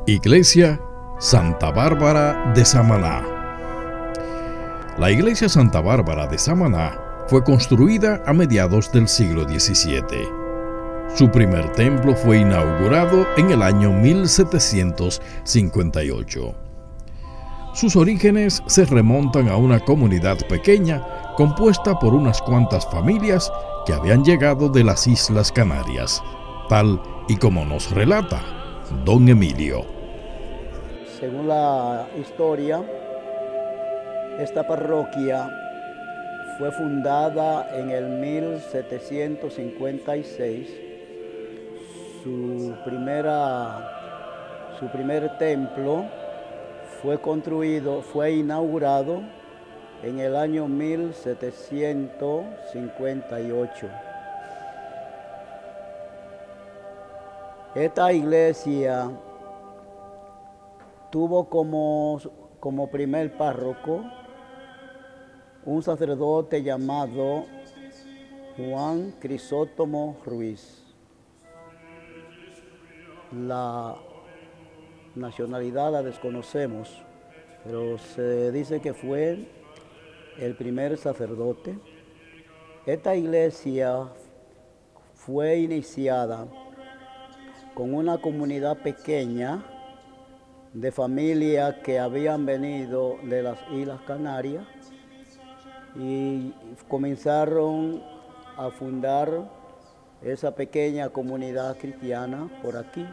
Iglesia Santa Bárbara de Samaná. La Iglesia Santa Bárbara de Samaná fue construida a mediados del siglo XVII. Su primer templo fue inaugurado en el año 1758. Sus orígenes se remontan a una comunidad pequeña compuesta por unas cuantas familias que habían llegado de las Islas Canarias, tal y como nos relata don Emilio. Según la historia, esta parroquia fue fundada en el 1756. Su primer templo fue inaugurado en el año 1758. Esta iglesia tuvo como primer párroco un sacerdote llamado Juan Crisóstomo Ruiz. La nacionalidad la desconocemos, pero se dice que fue el primer sacerdote. Esta iglesia fue iniciada con una comunidad pequeña de familias que habían venido de las Islas Canarias y comenzaron a fundar esa pequeña comunidad cristiana por aquí.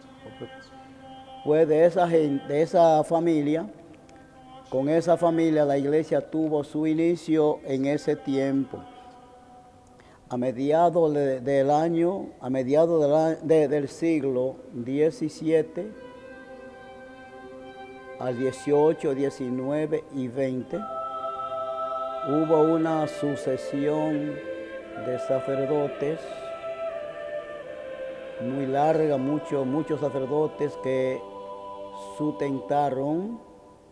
Pues de esa familia, con esa familia la iglesia tuvo su inicio en ese tiempo. A mediados del siglo XVII al XVIII, XIX y XX, hubo una sucesión de sacerdotes muy larga, muchos sacerdotes que sustentaron,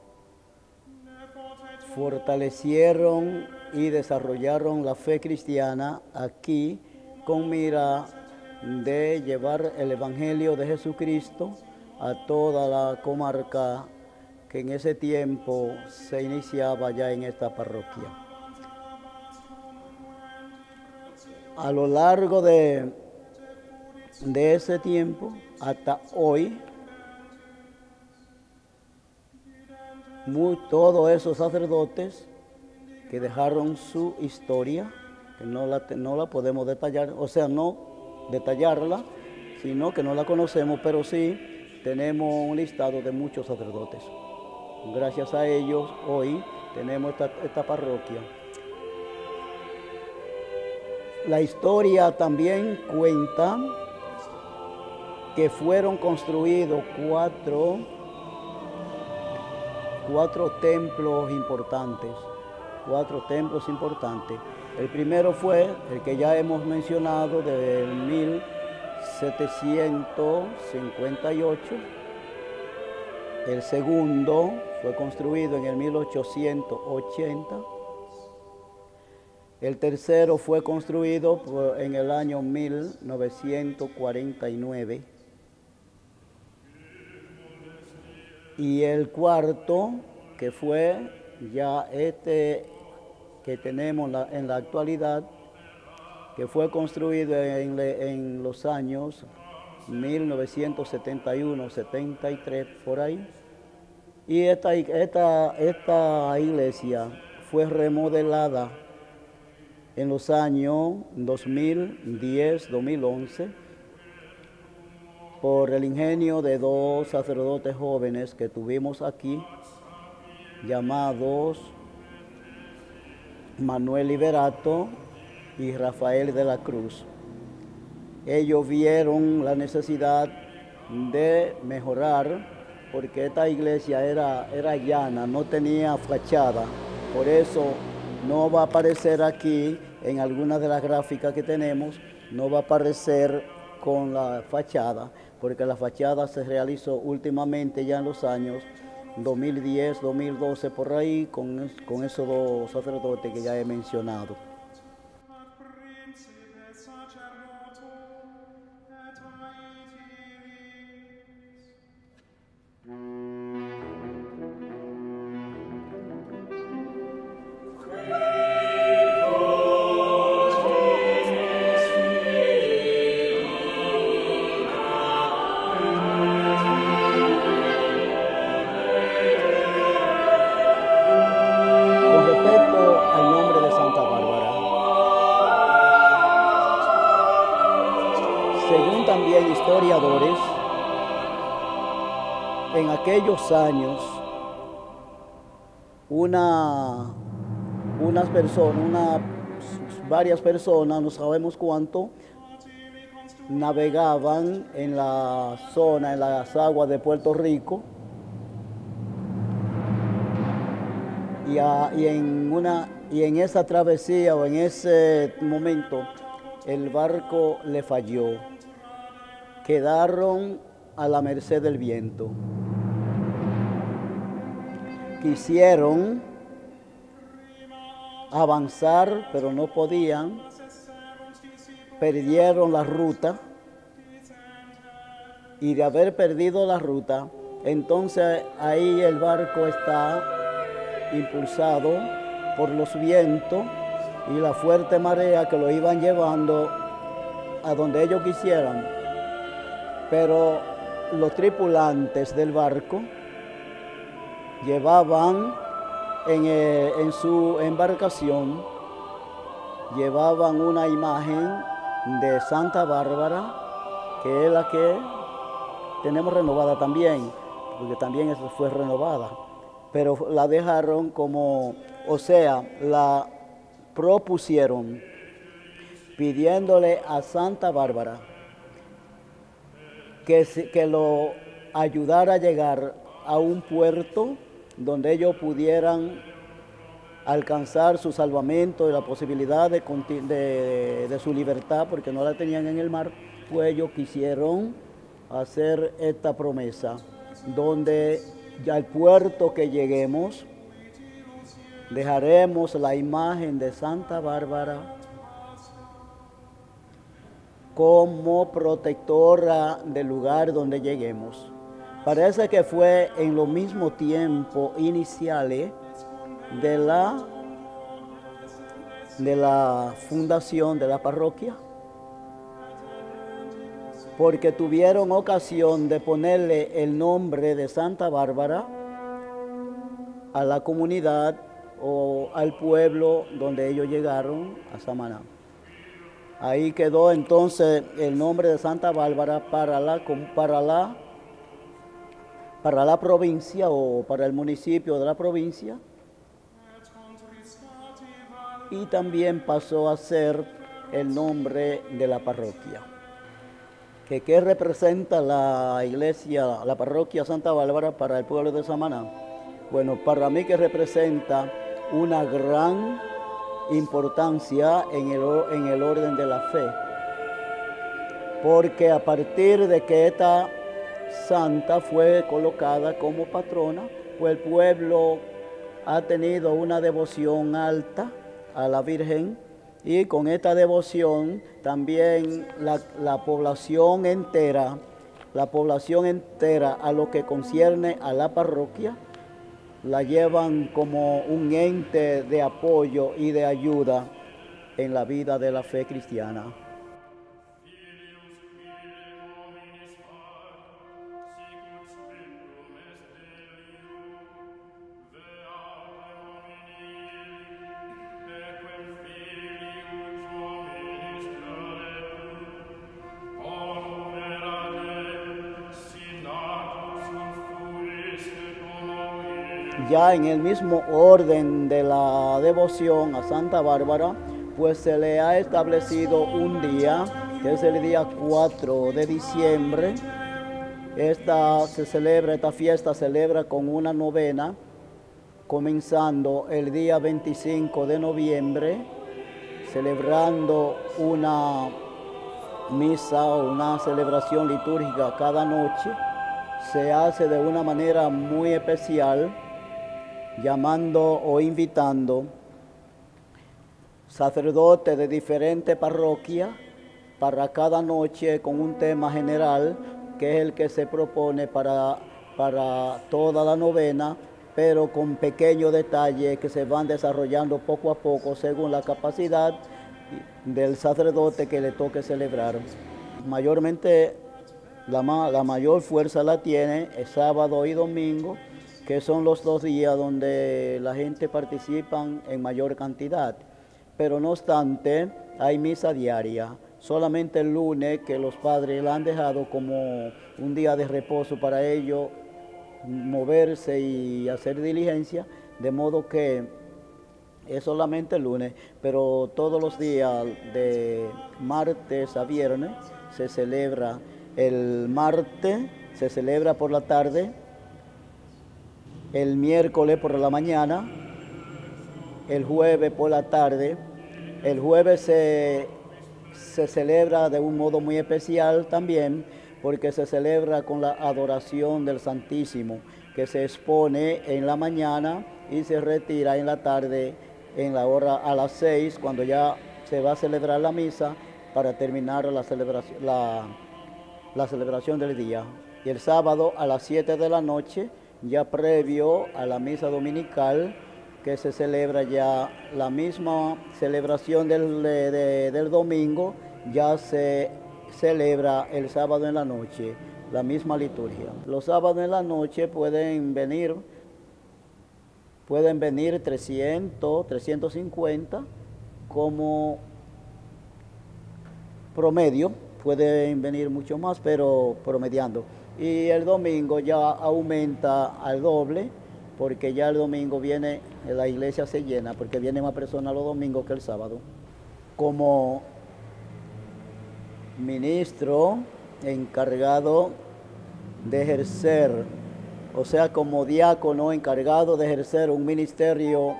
fortalecieron y desarrollaron la fe cristiana aquí con mira de llevar el Evangelio de Jesucristo a toda la comarca que en ese tiempo se iniciaba ya en esta parroquia. A lo largo de ese tiempo hasta hoy, todos esos sacerdotes que dejaron su historia, que no la podemos detallar, o sea, no detallarla, sino que no la conocemos, pero sí tenemos un listado de muchos sacerdotes. Gracias a ellos hoy tenemos esta parroquia. La historia también cuenta que fueron construidos cuatro templos importantes. El primero fue el que ya hemos mencionado del 1758. El segundo fue construido en el 1880. El tercero fue construido en el año 1949. Y el cuarto, que fue ya este que tenemos en la actualidad, que fue construido en los años 1971, 73, por ahí. Y esta iglesia fue remodelada en los años 2010, 2011, por el ingenio de dos sacerdotes jóvenes que tuvimos aquí, llamados Manuel Liberato y Rafael de la Cruz. Ellos vieron la necesidad de mejorar porque esta iglesia era llana, no tenía fachada. Por eso no va a aparecer aquí en algunas de las gráficas que tenemos, no va a aparecer con la fachada, porque la fachada se realizó últimamente ya en los años 2010, 2012, por ahí, con esos dos sacerdotes que ya he mencionado. en aquellos años varias personas, no sabemos cuánto, navegaban en la zona, en las aguas de Puerto Rico, y en esa travesía o en ese momento el barco le falló. Quedaron a la merced del viento. Quisieron avanzar, pero no podían. Perdieron la ruta. Y de haber perdido la ruta, entonces ahí el barco está impulsado por los vientos y la fuerte marea que lo iban llevando a donde ellos quisieran. Pero los tripulantes del barco llevaban en su embarcación, llevaban una imagen de Santa Bárbara, que es la que tenemos renovada también, porque también eso fue renovada, pero la dejaron como, o sea, la propusieron pidiéndole a Santa Bárbara que lo ayudara a llegar a un puerto donde ellos pudieran alcanzar su salvamento y la posibilidad de su libertad, porque no la tenían en el mar. Pues ellos quisieron hacer esta promesa, donde ya al puerto que lleguemos, dejaremos la imagen de Santa Bárbara como protectora del lugar donde lleguemos. Parece que fue en los mismos tiempos iniciales de la fundación de la parroquia, porque tuvieron ocasión de ponerle el nombre de Santa Bárbara a la comunidad o al pueblo donde ellos llegaron, a Samaná. Ahí quedó entonces el nombre de Santa Bárbara para la provincia o para el municipio de la provincia, y también pasó a ser el nombre de la parroquia. ¿Qué representa la iglesia, la parroquia Santa Bárbara para el pueblo de Samaná? Bueno, para mí que representa una gran importancia en el orden de la fe, porque a partir de que esta santa fue colocada como patrona, pues el pueblo ha tenido una devoción alta a la Virgen, y con esta devoción también la población entera a lo que concierne a la parroquia, la llevan como un ente de apoyo y de ayuda en la vida de la fe cristiana. Ya en el mismo orden de la devoción a Santa Bárbara, pues se le ha establecido un día, que es el día 4 de diciembre. Esta fiesta se celebra con una novena, comenzando el día 25 de noviembre, celebrando una misa o una celebración litúrgica cada noche. Se hace de una manera muy especial, llamando o invitando sacerdotes de diferentes parroquias para cada noche, con un tema general que es el que se propone para toda la novena, pero con pequeños detalles que se van desarrollando poco a poco según la capacidad del sacerdote que le toque celebrar. Mayormente la mayor fuerza la tiene el sábado y domingo, que son los 2 días donde la gente participa en mayor cantidad. Pero no obstante, hay misa diaria. Solamente el lunes, que los padres la han dejado como un día de reposo para ellos, moverse y hacer diligencia, de modo que es solamente el lunes, pero todos los días de martes a viernes se celebra. El martes se celebra por la tarde, el miércoles por la mañana, el jueves por la tarde. El jueves se celebra de un modo muy especial también, porque se celebra con la adoración del Santísimo, que se expone en la mañana y se retira en la tarde, en la hora a las 6, cuando ya se va a celebrar la misa para terminar la celebración del día. Y el sábado a las 7 de la noche, ya previo a la misa dominical, que se celebra ya la misma celebración del domingo, ya se celebra el sábado en la noche, la misma liturgia. Los sábados en la noche pueden venir 300, 350 como promedio, pueden venir mucho más, pero promediando. Y el domingo ya aumenta al doble, porque ya el domingo viene, la iglesia se llena, porque vienen más personas los domingos que el sábado. Como ministro encargado de ejercer, o sea, como diácono encargado de ejercer un ministerio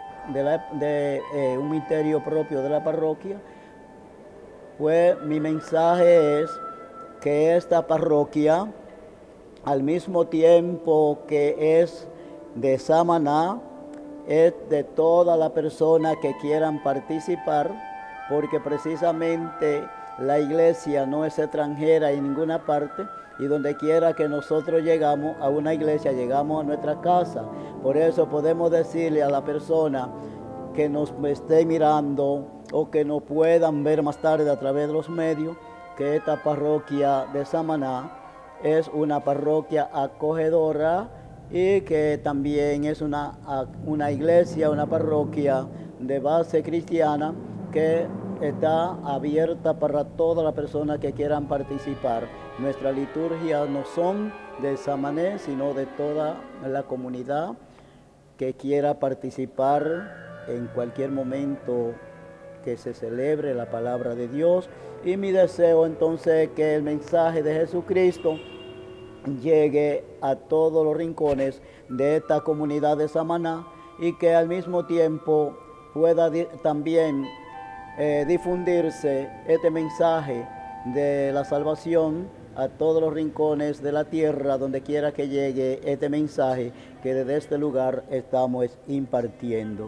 un ministerio propio de la parroquia, pues mi mensaje es que esta parroquia, al mismo tiempo que es de Samaná, es de todas las personas que quieran participar, porque precisamente la iglesia no es extranjera en ninguna parte, y donde quiera que nosotros llegamos a una iglesia, llegamos a nuestra casa. Por eso podemos decirle a la persona que nos esté mirando o que nos puedan ver más tarde a través de los medios, que esta parroquia de Samaná es una parroquia acogedora y que también es una iglesia, una parroquia de base cristiana que está abierta para todas las personas que quieran participar. Nuestras liturgias no son de Samané, sino de toda la comunidad que quiera participar en cualquier momento que se celebre la palabra de Dios. Y mi deseo entonces es que el mensaje de Jesucristo llegue a todos los rincones de esta comunidad de Samaná, y que al mismo tiempo pueda también difundirse este mensaje de la salvación a todos los rincones de la tierra, donde quiera que llegue este mensaje que desde este lugar estamos impartiendo.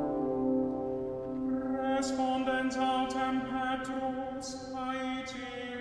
Respondens autem Petrus, Aegeus,